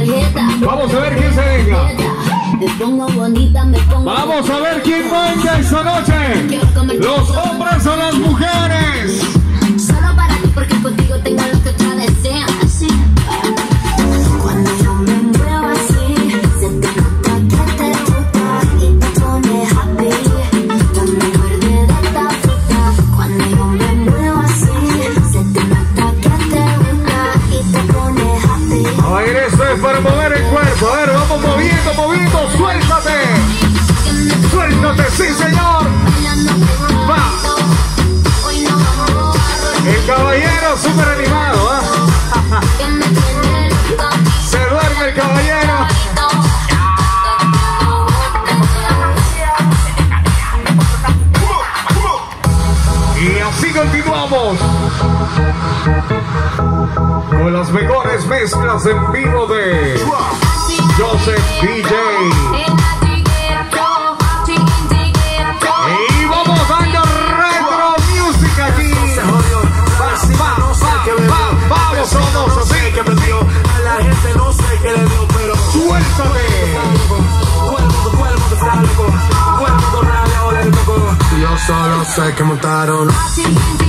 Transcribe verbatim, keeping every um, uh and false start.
Vamos a ver quién se venga. Vamos a ver quién venga esta noche. Los hombres o las mujeres. Solo para ti, porque contigo tengo lo que otra desean. Cuando yo me muevo así, se te nota que te gusta y te pone happy. Dame verde de esta fruta. Cuando yo me muevo así, se te nota que te gusta y te pone happy. A ver, esto es para mover el cuerpo. A ver, vamos moviendo, moviendo. Suéltate. Suéltate, sí, señor. Va. El caballero súper animado, ¿eh? Se duerme el caballero. Y así continuamos con las mejores mezclas en vivo de Joseph D J. Y vamos dando retro music aquí. Vamos todos así. A la gente no sé qué le dio, pero suéltate. Yo solo sé que montaron.